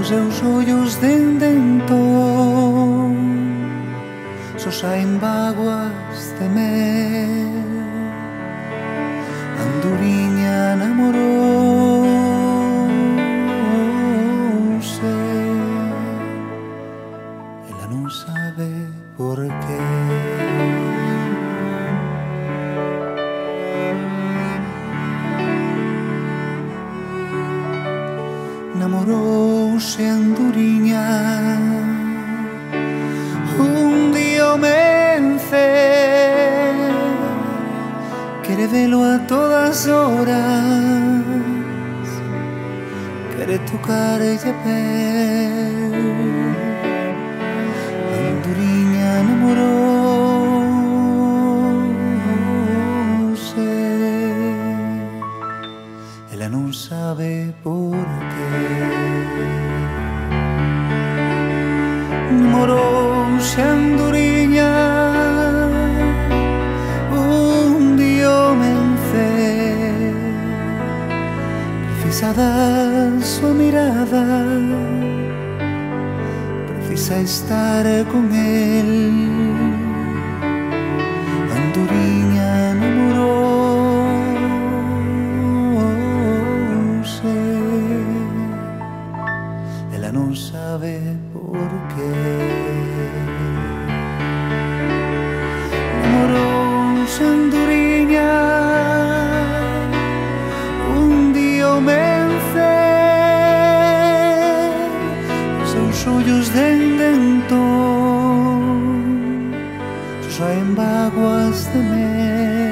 seus ollos dende entón só saen bágoas de mel. Anduriña namorouse, ela non sabe por qué. Namorouse Anduriña un día ao mencer, quere velo a todas horas, quere tocarlle a pel. Anduriña namorouse, ela non sabe por qué. Namorouse Anduriña un día ao mencer, precisa da súa mirada, precisa estar con el. Anduriña namorouse, ela non sabe por qué. Namorouse Anduriña un día ao mencer, seus ollos dende entón só saen bágoas de mel.